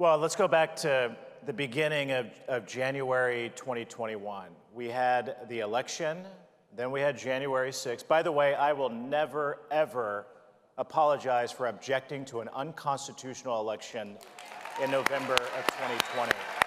Well, let's go back to the beginning of January 2021. We had the election, then we had January 6th. By the way, I will never, ever apologize for objecting to an unconstitutional election in November of 2020.